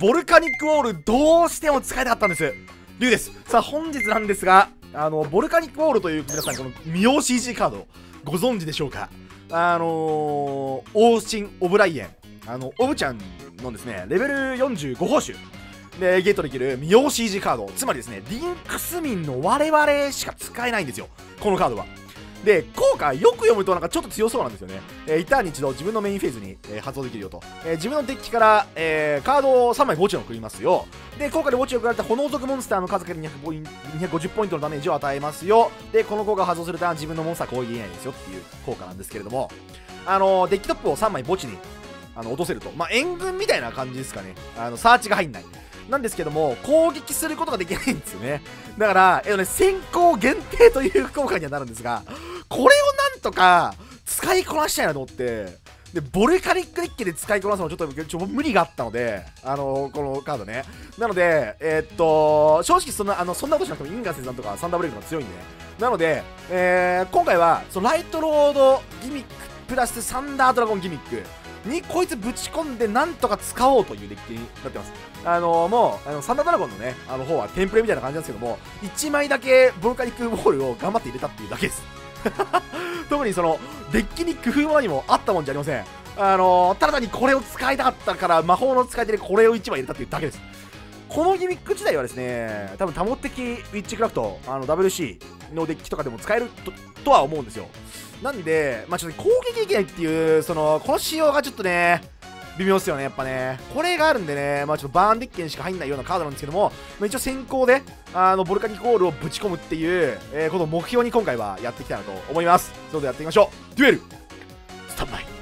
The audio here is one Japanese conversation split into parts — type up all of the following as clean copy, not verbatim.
ボルカニックウォールどうしても使いたかったんです。リュウです。さあ本日なんですが、ボルカニックウォールという皆さんこのミオ CG カードご存知でしょうか。オーシン・オブライエン、オブちゃんのですねレベル45報酬でゲットできるミオ CG カード、つまりですねリンクス民の我々しか使えないんですよ、このカードは。で効果よく読むとなんかちょっと強そうなんですよね。一旦に一度自分のメインフェーズに、発動できるよと、自分のデッキから、カードを3枚墓地を送りますよ。で効果で墓地を送られた炎族モンスターの数かける250ポイントのダメージを与えますよ。でこの効果を発動すると自分のモンスター攻撃できないですよっていう効果なんですけれども、デッキトップを3枚墓地に落とせると、まあ援軍みたいな感じですかね。サーチが入んないなんですけども、攻撃することができないんですよね。だから、先行限定という効果にはなるんですが、これをなんとか使いこなしたいなと思って、でボルカニックデッキで使いこなすのちょっと無理があったので、このカードね。なので、正直そんなことしなくてもインガンセさんとかサンダーブレイクが強いんでね。なので、今回はそのライトロードギミックプラスサンダードラゴンギミックにこいつぶち込んでなんとか使おうというデッキになってます。もうサンダードラゴンのね方はテンプレみたいな感じなんですけども、1枚だけボルカニックボールを頑張って入れたっていうだけです特にそのデッキに工夫も何もあったもんじゃありません。ただ単にこれを使いたかったから魔法の使い手でこれを1枚入れたっていうだけです。このギミック自体はですね、多分多目的ウィッチクラフトWC のデッキとかでも使える とは思うんですよ。なんで、まあちょっと攻撃できないっていう、この仕様がちょっとね、微妙ですよね、やっぱね。これがあるんでね、まあちょっとバーンデッキにしか入んないようなカードなんですけども、まあ、一応先行で、ボルカニックウォールをぶち込むっていう、この目標に今回はやっていきたいなと思います。それではやっていきましょう。デュエル、スタンバイ。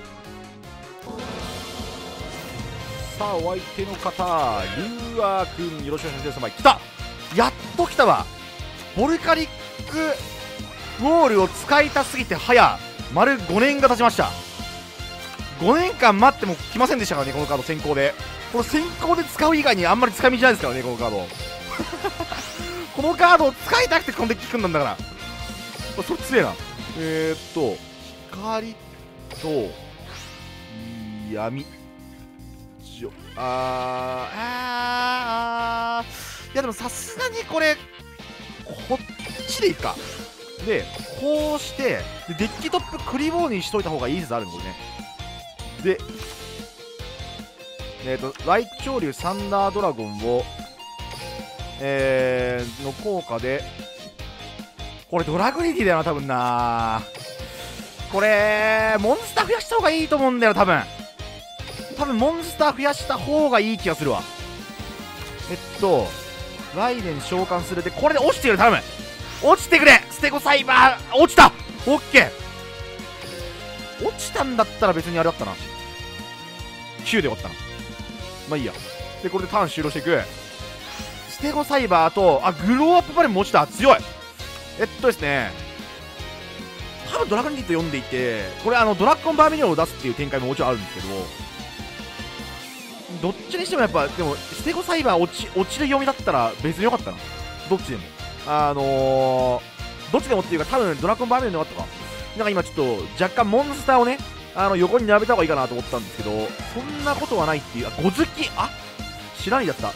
さあ、お相手の方、ルーアー君、よろしくお願いします。来た、やっと来たわ。ボルカニックウォールを使いたすぎて早丸5年が経ちました。5年間待っても来ませんでしたからね、このカード先行で。この先行で使う以外にあんまり使い道ないですからね、このカードこのカードを使いたくてこのデッキ組んだんだから。それ強えな。光と闇いやでもさすがにこれこっちでいいか。でこうしてデッキトップクリボーにしといた方がいい説あるんですね。でライチョウリュウサンダードラゴンをの効果で、これドラグニティだよな多分な。これモンスター増やした方がいいと思うんだよ多分モンスター増やした方がいい気がするわ。ライデン召喚するで、これで落ちてくれ、頼む、落ちてくれ。ステゴサイバー落ちた。オッケー、落ちたんだったら別にあれだったな、9で終わったな。まあいいや。でこれでターン終了していく。ステゴサイバーとグローアップバレンも落ちた。強い。ですね、多分ドラゴンリット読んでいて、これドラゴンバーミリオンを出すっていう展開ももちろんあるんですけど、どっちにしてもやっぱでもステゴサイバー落ちる読みだったら別によかったな。どっちでもどっちでもっていうか、多分ドラゴンバーミリオンでよかったか。なんか今ちょっと若干モンスターをね横に並べた方がいいかなと思ったんですけど、そんなことはないっていう。ゴズキ、知らんやった。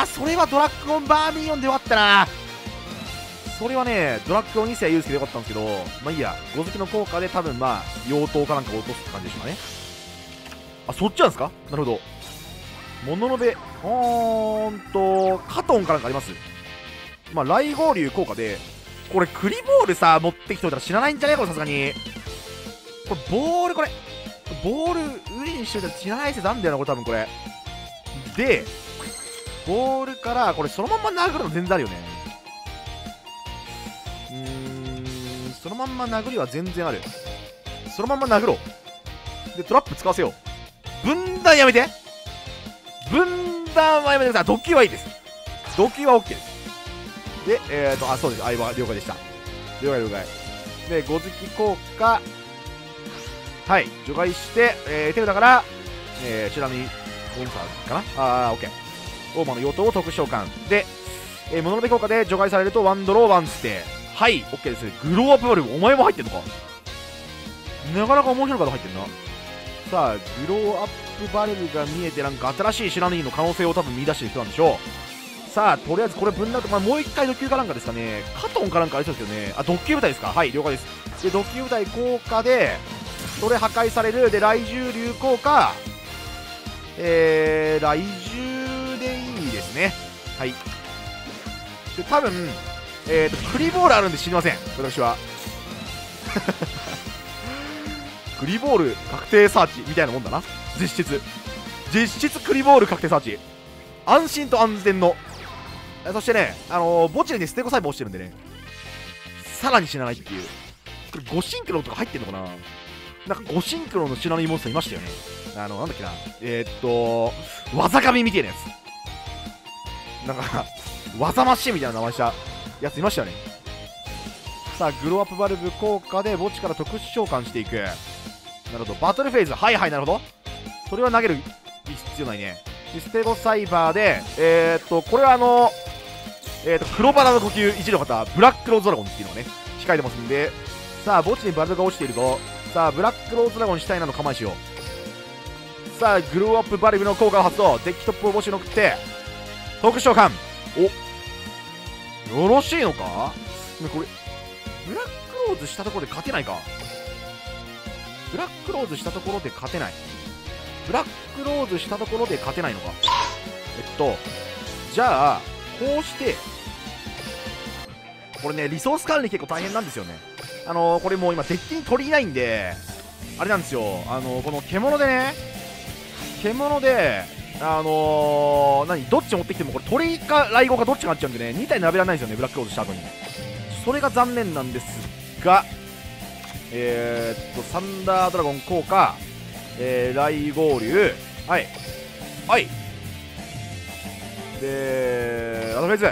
それはドラゴンバーミリオンでよかったな。それはねドラゴン2世ユースでよかったんですけど、まあいいや。ゴズキの効果で多分まあ妖刀かなんかを落とすって感じでしょうかね。そっちなんですか。なるほど。モノノベカトンかなんかあります。まあ雷合流効果で、これクリボールさ持ってきといたら知らないんじゃねえかさすがに。これボール上にしといたら知らない説あんだよなこれ多分。これでボールからこれそのまんま殴るの全然あるよね。そのまんま殴りは全然ある。そのまんま殴ろう。でトラップ使わせよう。分断やめて、分断はやめてください。ドッキリはいいです。ドッキリは OK です。でそうです、相葉了解でした。了解了解。でゴズキ効果除外して、手札からちなみにモンスターかな。OK。オーマの妖刀を特殊召喚で、モノノベ効果で除外されるとワンドローワンステ。OK です。グローアップバルお前も入ってんのか。なかなか面白いカード入ってんな。さあグローアップバレルが見えて、なんか新しいシナリーの可能性を多分見出してる人なんでしょう。さあ、とりあえずこれぶん殴って、もう一回ド級かなんかですかね。カトンかなんかありそうですけどね。あ、ド級部隊ですか。はい、了解です。で、ド級部隊効果で、それ破壊される。で、雷獣流効果。雷獣でいいですね。はい。で、多分、クリボールあるんで知りません。私は。クリボール確定サーチみたいなもんだな。実質クリボール確定サーチ。安心と安全の。そしてね、墓地にステゴ細胞落ちてるんでね、さらに死なないっていう。これ5シンクロとか入ってんのかな。なんか5シンクロのシナリーモンスターいましたよね。なんだっけな。技神みたいなやつ。なんか、技マシンみたいな名前したやついましたよね。さあ、グローアップバルブ効果で墓地から特殊召喚していく。なるほど。バトルフェーズ。はいはい、なるほど。それは投げる必要ないね。でステゴサイバーで、これは黒バラの呼吸1の方、ブラックローズドラゴンっていうのがね、控えてますんで、さあ、墓地にバルブが落ちているぞ。さあ、ブラックローズドラゴンしたいなの構えしよう。さあ、グローアップバルブの効果を発動。デッキトップを墓地に送って、特殊召喚。お、よろしいのか。これブラックローズしたところで勝てないか。ブラックローズしたところで勝てない。ブラックローズしたところで勝てないのか。じゃあ、こうして、これね、リソース管理結構大変なんですよね。これもう今、デッキに取りないんで、あれなんですよ、この獣でね、どっち持ってきても、これ鳥か雷轟かどっちかなっちゃうんでね、2体並べられないんですよね、ブラックローズした後に。それが残念なんですが、サンダードラゴン効果、雷轟流、はい、はい、で、アドフェイズ、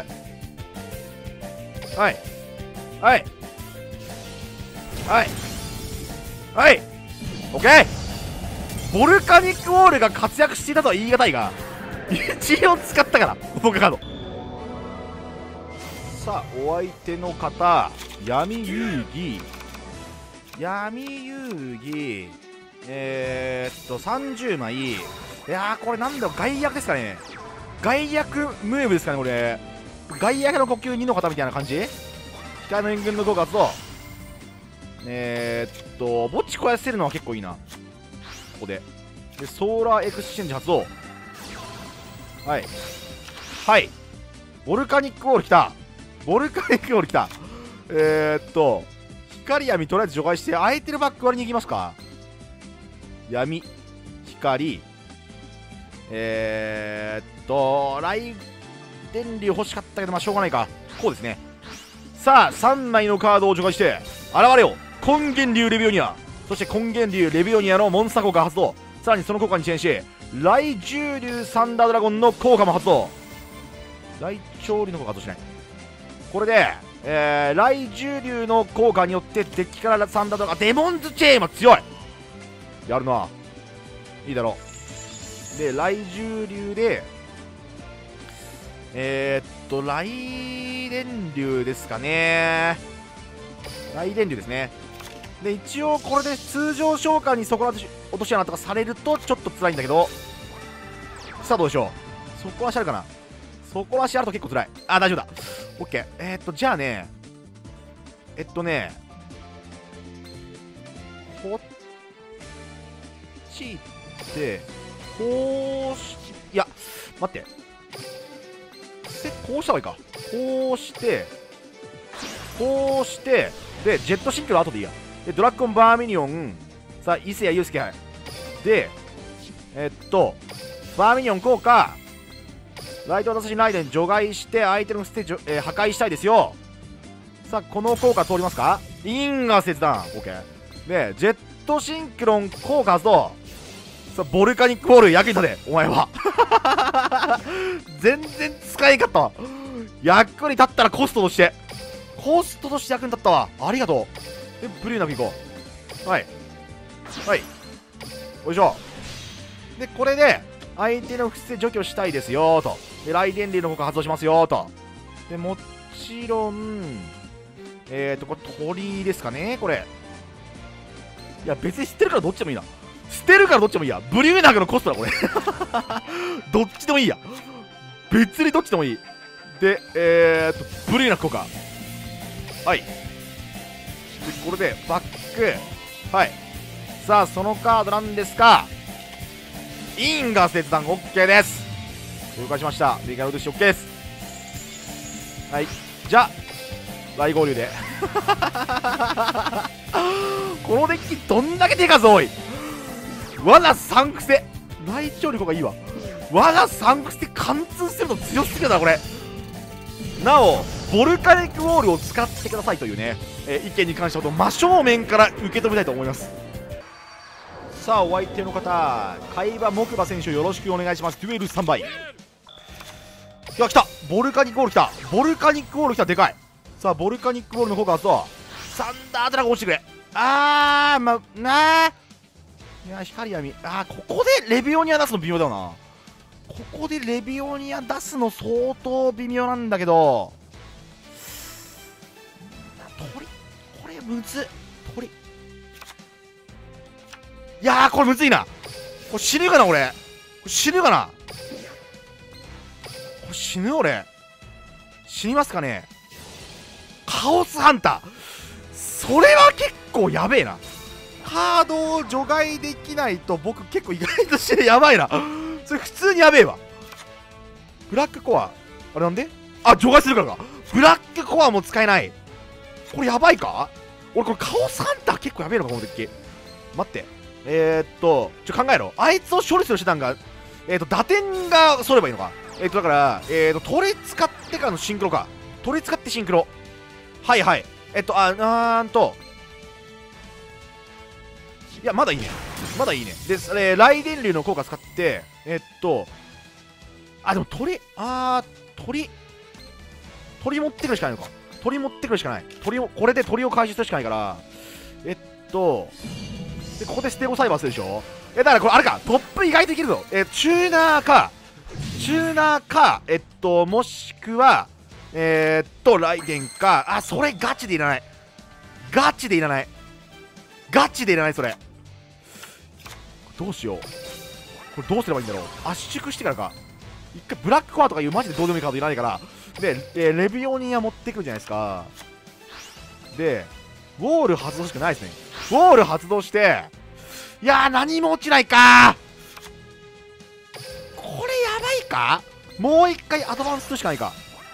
はい、はい、はい、はい、オッケー。ボルカニックウォールが活躍していたとは言い難いが、一応使ったから、僕カード。さあ、お相手の方、闇遊戯、30枚。いやー、これなんだろう、外役ですかね。外役ムーブですかね、これ。外役の呼吸2の方みたいな感じ。控えの援軍の効果発動。墓地肥やせるのは結構いいな。ここで。で、ソーラーエクスチェンジ発動。はい。はい。ボルカニックウォール来た。光闇とりあえず除外して、空いてるバック割りに行きますか。闇、光、雷電流欲しかったけど、まあしょうがないか。こうですね。さあ、3枚のカードを除外して、現れよ。根源流レビオニア。そして根源流レビオニアのモンスター効果発動。さらにその効果に遅延し、雷獣流サンダードラゴンの効果も発動。雷鳥流の効果発動しない。これで、雷獣流の効果によってデッキからサンダードラゴン、デモンズチェーンは強い。やるな。いいだろう。で、雷獣流で、雷電流ですかね。雷電流ですね。で、一応これで通常召喚に底落とし穴とかされるとちょっと辛いんだけど、さあどうでしょう。底足あるかな。底足あると結構辛い。あ、大丈夫だ。オッケー。じゃあね、こっち行って、こうし、いや、待って。こうした方がいいか。こうして、で、ジェットシンクの後でいいや。で、ドラッグオンバーミニオン、さあ、伊勢谷友介、はい。で、バーミニオン効果、ライトアサシンライデン除外して相手のステージ、破壊したいですよ。さあ、この効果通りますか。因果切断。OK。で、ジェットシンクロン効果発動。さあ、ボルカニックボール役に立て、お前は。全然使えんかったわ。役に立ったらコストとして役に立ったわ。ありがとう。で、ブルーナビ行こう。はい。はい。よいしょ。で、これで、相手の伏せ除去したいですよと。で、雷電流の効果発動しますよと。で、もちろん、これ鳥ですかね、これ。いや、別に知ってるからどっちでもいいな。 捨てるからどっちでもいいや。ブリューナグのコストだ、これ。どっちでもいいや。別にどっちでもいい。で、ブリューナグ効果。はい。で、これで、バック。はい。さあ、そのカードなんですか。因果切断 OK です。了解しました。リガルドシ OK です。はい。じゃあ、大合流で。このデッキどんだけ手数多い。罠3癖。内調力がいいわ。罠3癖貫通すると強すぎるな、これ。なお、ボルカニックウォールを使ってくださいというね、意見に関しては真正面から受け止めたいと思います。さあ、お相手の方、海馬木馬選手よろしくお願いします。デュエル3倍。いや、来た。ボルカニックウォール来た。ボルカニックウォール来た。でかい。さあ、ボルカニックウォールの効果はそう。サンダードラゴン落ちてくれ。まあ、なあ。いや、光闇。ここでレビオニア出すの微妙だよな。ここでレビオニア出すの相当微妙なんだけど。鳥これむずっ。鳥。いやー、これむずいな。これ死ぬかな、俺。これ死ぬかな。これ死ぬ俺。死にますかね。カオスハンター。それは結構やべえな。カードを除外できないと僕結構意外としてやばいな。それ普通にやべえわ。ブラックコア。あれなんで除外するからか。ブラックコアも使えない。これやばいか。俺これカオスハンター結構やべえのか、このデッキ。待って。考えろ。あいつを処理する手段が、打点がそればいいのか。だから、鳥使ってからのシンクロか。鳥使ってシンクロ。はいはい。いや、まだいいね。まだいいね。で、雷電流の効果使って、でも鳥持ってくるしかないのか。鳥持ってくるしかない。これで鳥を回収するしかないから、で、ここでステゴサイバーするでしょ。だからこれあれか、トップ意外といけるぞ。チューナーか、もしくは、ライデンか、それガチでいらない。ガチでいらない、それ。どうしよう。これどうすればいいんだろう。圧縮してからか。一回ブラックコアとかいうマジでどうでもいいカードいらないから。で、レビオニア持ってくるじゃないですか。で、ウォール発動しかないですね。ウォール発動して、いやー、何も落ちないかー。これやばいか。もう一回アドバンスするしかないか。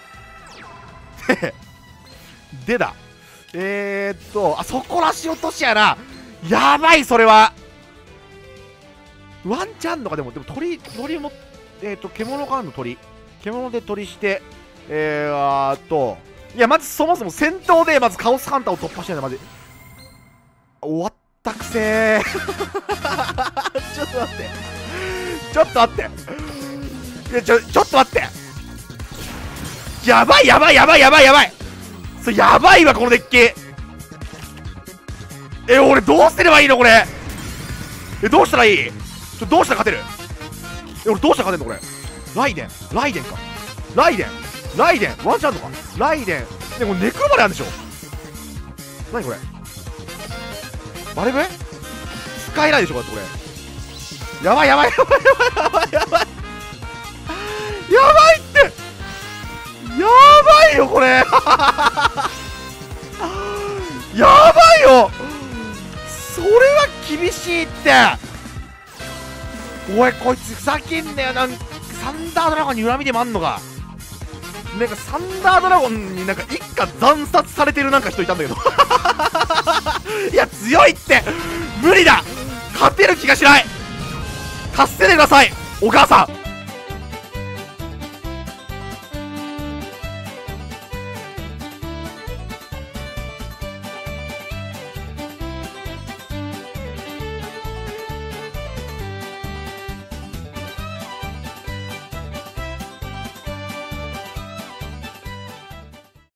でだ。そこらし落としやな。やばい、それは。ワンチャンのか。でも鳥も、獣からの鳥。獣で鳥して、いや、まずそもそも戦闘で、まずカオスハンターを突破してるんだ、マジ。終わったくせー。ちょっと待って。ちょっと待って。ちょっと待って。やばい。それやばいわ、このデッキ。俺どうすればいいのこれ。どうしたらいい。どうしたら勝てる。俺どうしたら勝てんのこれ。ライデンか。ライデンワンチャンのか。ライデンでもネクロまであるんでしょ。何これ。バレブ使えないでしょ、これ。やばいって。やばいよこれ。やばいよ。それは厳しいって。おい、こいつふざけんなよ。サンダードラゴンに恨みでもあんのか。なんかサンダードラゴンになんか一家惨殺されてるなんか人いたんだけど。いや、強いって。無理だ。勝てる気がしない。助けてください、お母さん。